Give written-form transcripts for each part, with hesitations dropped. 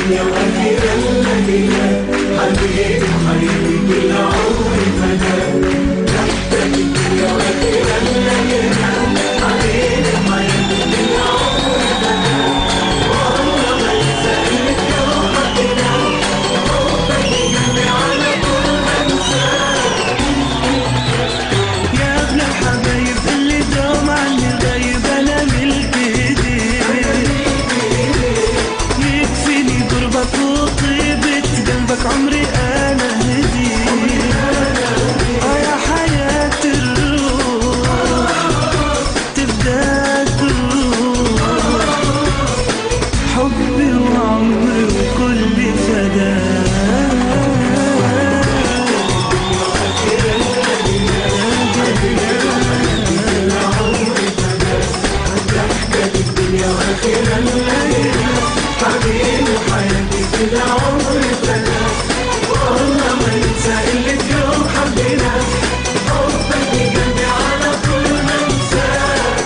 الدنيا واخيرا لقينا حبيبي حبيبي كل عمري فدا. ضحكة الدنيا واخيرا لقينا حبيبي حبيبي كل عمري فدا. والله ما انسى انك يوم حبينا حبك بقلبي على طول ما انساه. يا ابن الحبايب اللي دوم عني غايب انا ملك ايديك. يكفيني قربك وطيبة قلبك عمري انا هديك. يا حياة الروح تفداك الروح حبي وعمري وكل فداك. الدنيا واخيرا لقينا حبيبي وحياتي كل عمري فدا. والله ما ننسى اللي في يوم حبينا حبك بقلبي على طول ما انساه.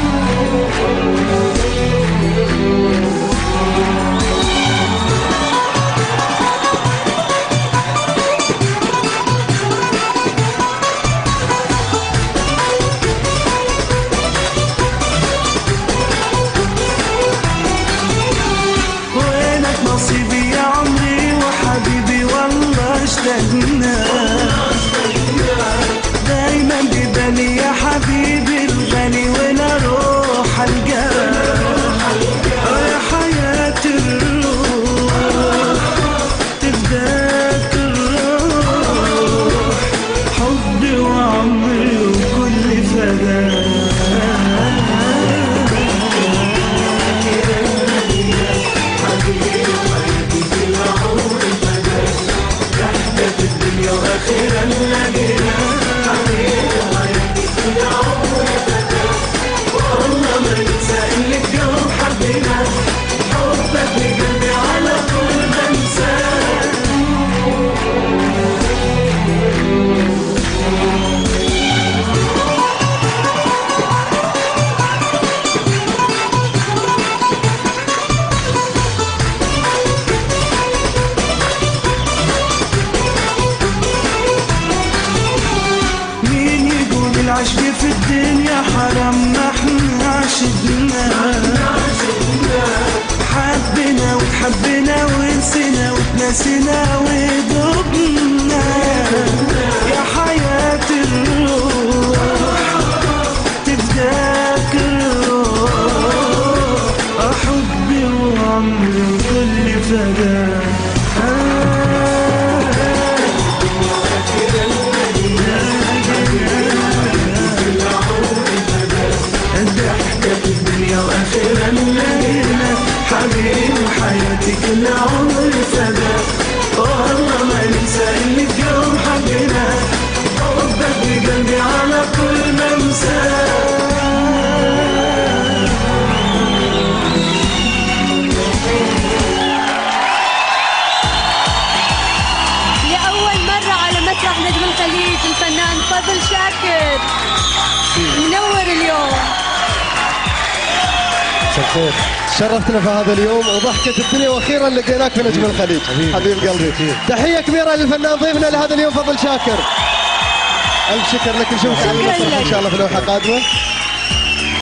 وينك نصيبي يا عمري وحبيبي والله اشتقنا. دايما ببالي يا حبيبي الغالي وين اروح القاك. يا حياة الروح تفداك الروح حبي وعمري وكل فداك. الدنيا واخيرا لقينا حبيبي حياتي كل عمري فدا. والله ما ننسى اللي في يوم حبينا حبك بقلبي على طول ما انساه. مين يقول العشق في الدنيا حرام ما احنا عشقنا. حبنا وتحبنا ونسينا وتنسينا ودبنا. يا حياة الروح تفداك الروح حبي وعمري وكل فداك. الدنيا واخيرا لقينا حبيبي وحياتي كل عمري فدا. والله ما ننسى اللي في يوم حبينا حبك بقلبي على كل ما انساه. لأول مرة على مسرح نجم الخليج الفنان فضل شاكر منور اليوم. شكرا شرفتنا في هذا اليوم وضحكة الدنيا واخيرا لقيناك في نجم الخليج حبيب قلبي. تحية كبيرة للفنان ضيفنا لهذا اليوم فضل شاكر. ألف شكر لك نشوفك على المسرح إن شاء الله في لوحة قادمة.